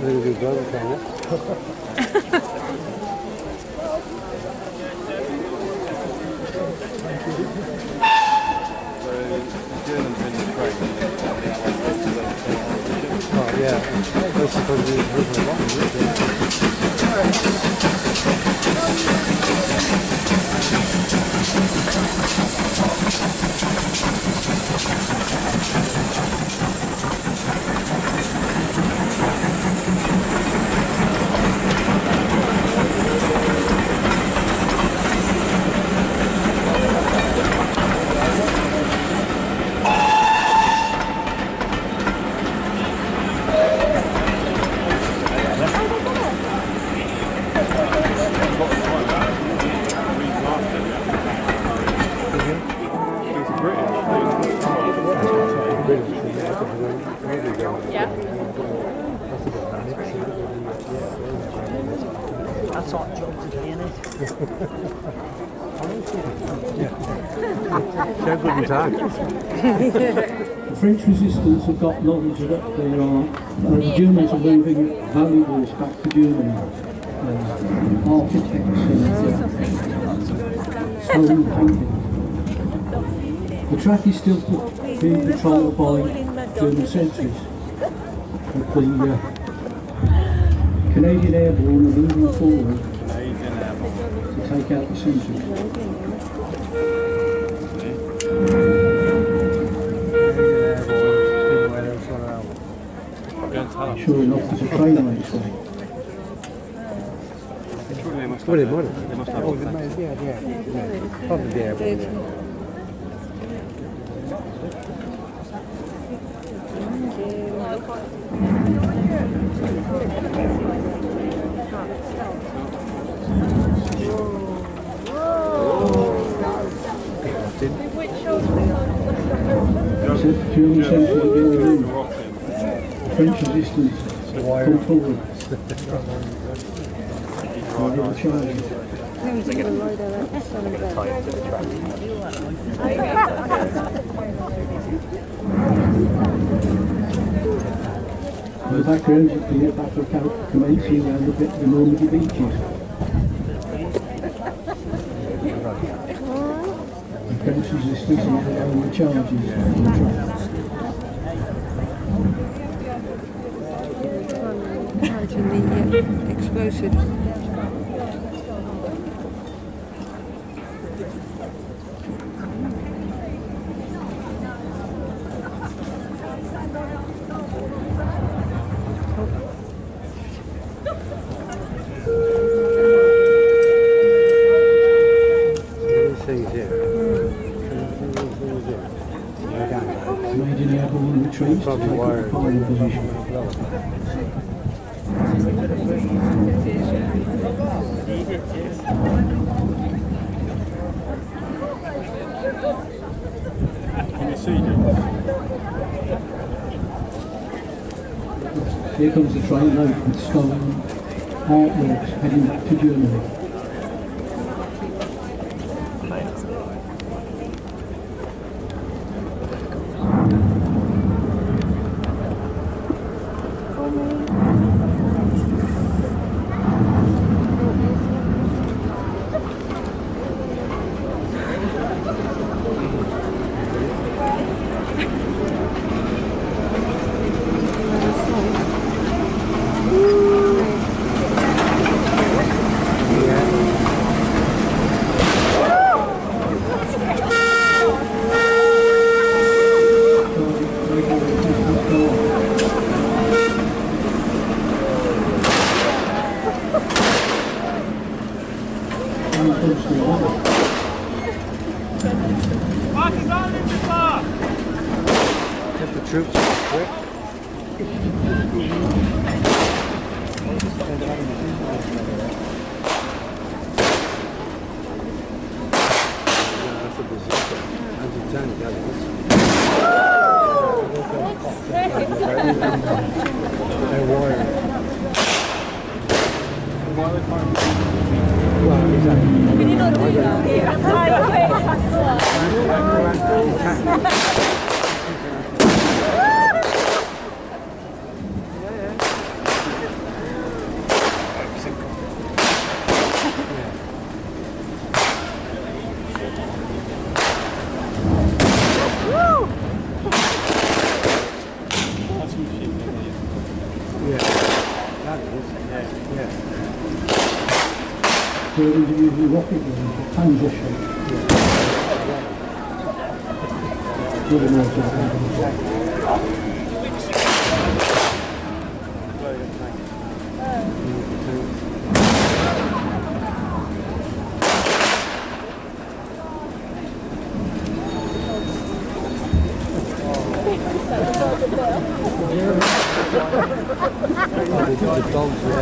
really good brother, kind of. Oh, yeah. That's supposed to be moving along, isn't it? That's our job today, isn't it? So good and tight. The French resistance have got knowledge that there are the Germans are moving valuables back to Germany. Architects and stone painting. The track is still being patrolled by German sentries. But the Canadian Airborne are moving forward to take out the sentries. Sure enough, there's a train on its way. Well, it must have. Oh, yeah. Probably the airborne. German sentries are going in. French resistance come forward. In the background you can hear battle commencing around the Normandy beaches. The French resistance is allowing the charges on the track. Counting the explosives. Canadian Airborne retreats to take up the firing position. Here comes the train load with stolen artworks heading back to Germany. Get the troops quick. That's a disaster. Can you not do that here? Yeah. That is. Yeah. Turbines are usually rocket ones, Panzer shape. Really nice that. The dogs are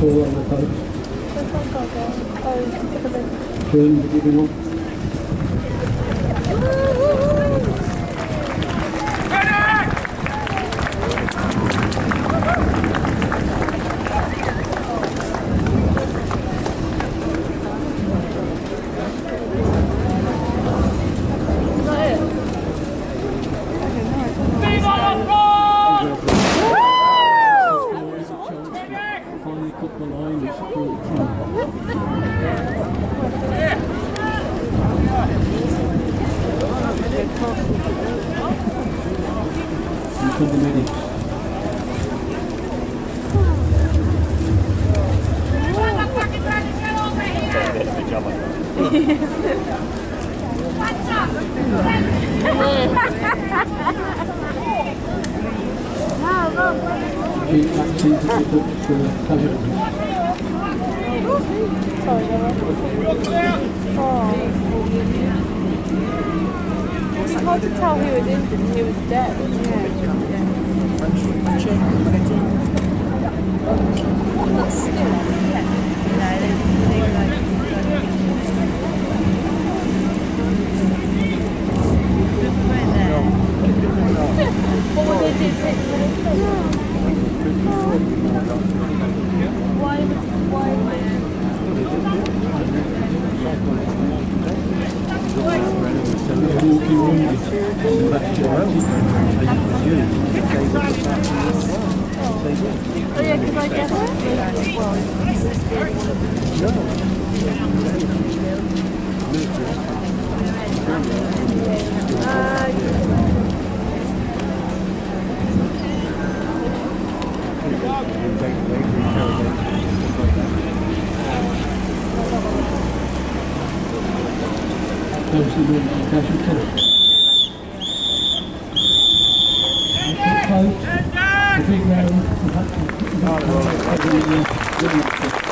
4 on the post. Turn the given one. Finally cut the line and support the try. And for the medics. Keep that seat to pick up casualties. It's hard to tell who it is and who is dead, isn't it? What would they do 6 minutes later? Why Oh yeah, because I guess the big round,